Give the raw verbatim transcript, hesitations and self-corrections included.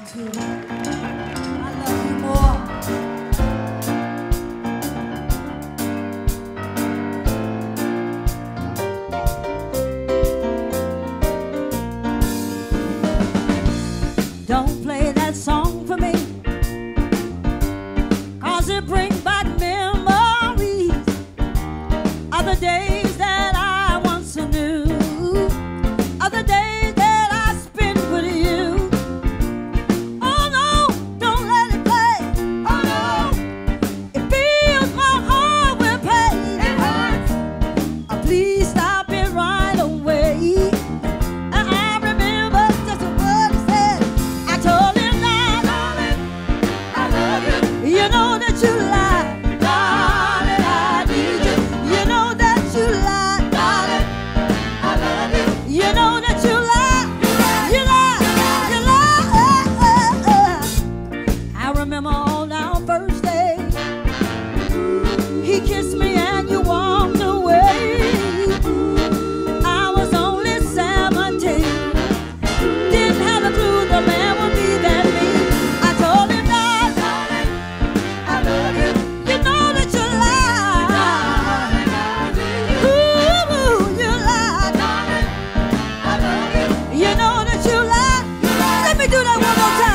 too. I love you more. Don't play that song for me, 'cause it brings back memories of the days that I once knew, of the days that I spent with you. Oh no, don't let it play. Oh no, it fills my heart with pain. It hurts. Oh, please stop it right away. And I remember just what he said. I told him that, darling, I love you. You know that you lie, darling, I need you. You know that you lie, darling, I love you. You know that you lie, you lie, you lie. I remember on our first day, he kissed me and you walked away. I was only seventeen, didn't have a clue the man would be that mean. I told him that, darling, I love you. You know that you lie, darling, I need you. Ooh, you lie, darling, I love you. You know that you lie. Let me do that one more time.